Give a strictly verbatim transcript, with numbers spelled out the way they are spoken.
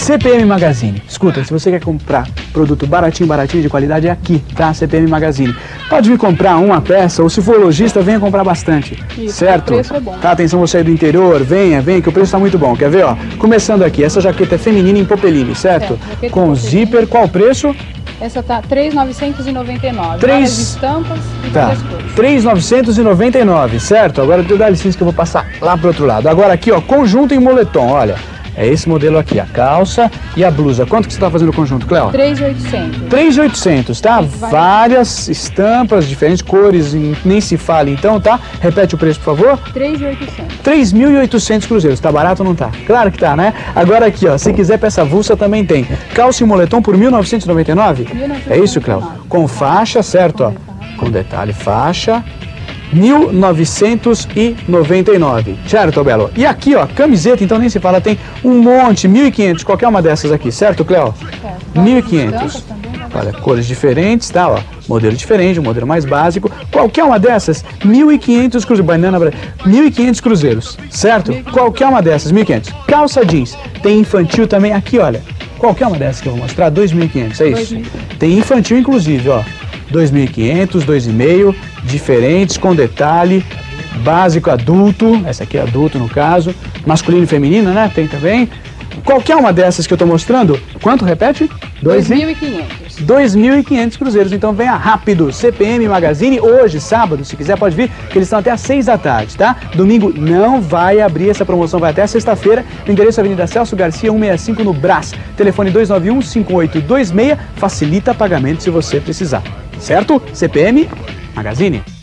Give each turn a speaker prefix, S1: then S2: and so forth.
S1: C P M Magazine. Escuta, se você quer comprar produto baratinho, baratinho, de qualidade, é aqui, tá? C P M Magazine. Pode vir comprar uma peça, ou se for lojista, venha comprar bastante. Isso, certo?
S2: O preço é bom.
S1: Tá, atenção você aí do interior, venha, venha, que o preço tá muito bom. Quer ver, ó? Começando aqui, essa jaqueta é feminina em popeline, certo?
S2: É,
S1: com zíper, qual o preço?
S2: Essa tá três mil novecentos e noventa e nove.
S1: Três...
S2: Várias estampas e
S1: tá.
S2: várias cores.
S1: três mil novecentos e noventa e nove, certo? Agora dá licença que eu vou passar lá pro outro lado. Agora aqui, ó, conjunto em moletom, olha. É esse modelo aqui, a calça e a blusa. Quanto que você está fazendo o conjunto, Cleo?
S2: três mil e oitocentos.
S1: três mil e oitocentos, tá? Várias estampas, diferentes cores, nem se fala então, tá? Repete o preço, por favor.
S2: três mil e oitocentos.
S1: três mil e oitocentos cruzeiros. Tá barato ou não tá? Claro que tá, né? Agora aqui, ó, se quiser peça avulsa também tem. Calça e moletom por mil novecentos e noventa e nove?
S2: mil novecentos e noventa e nove.
S1: É isso, Cleo? Com faixa, certo? Ó. Com detalhe, faixa. mil novecentos e noventa e nove, certo, Belo? E aqui, ó, camiseta, então nem se fala, tem um monte, mil e quinhentos, qualquer uma dessas aqui, certo, Cleo?
S2: Certo.
S1: mil e quinhentos. Olha, cores diferentes, tá, ó, modelo diferente, um modelo mais básico, qualquer uma dessas, mil e quinhentos cruzeiros, banana, mil e quinhentos cruzeiros, certo? Qualquer uma dessas, mil e quinhentos. Calça jeans, tem infantil também, aqui, olha, qualquer uma dessas que eu vou mostrar, dois mil e quinhentos, é isso? Tem infantil, inclusive, ó. dois mil e quinhentos, dois e meio, diferentes, com detalhe, básico adulto, essa aqui é adulto no caso, masculino e feminino, né? Tem também. Qualquer uma dessas que eu tô mostrando, quanto, repete?
S2: dois mil e quinhentos.
S1: dois mil e quinhentos cruzeiros, então venha rápido, C P M Magazine, hoje, sábado, se quiser pode vir, que eles estão até às seis da tarde, tá? Domingo não vai abrir, essa promoção vai até sexta-feira, no endereço Avenida Celso Garcia, cento e sessenta e cinco no Brás, telefone dois nove um, cinco oito dois seis, facilita pagamento se você precisar, certo? C P M Magazine.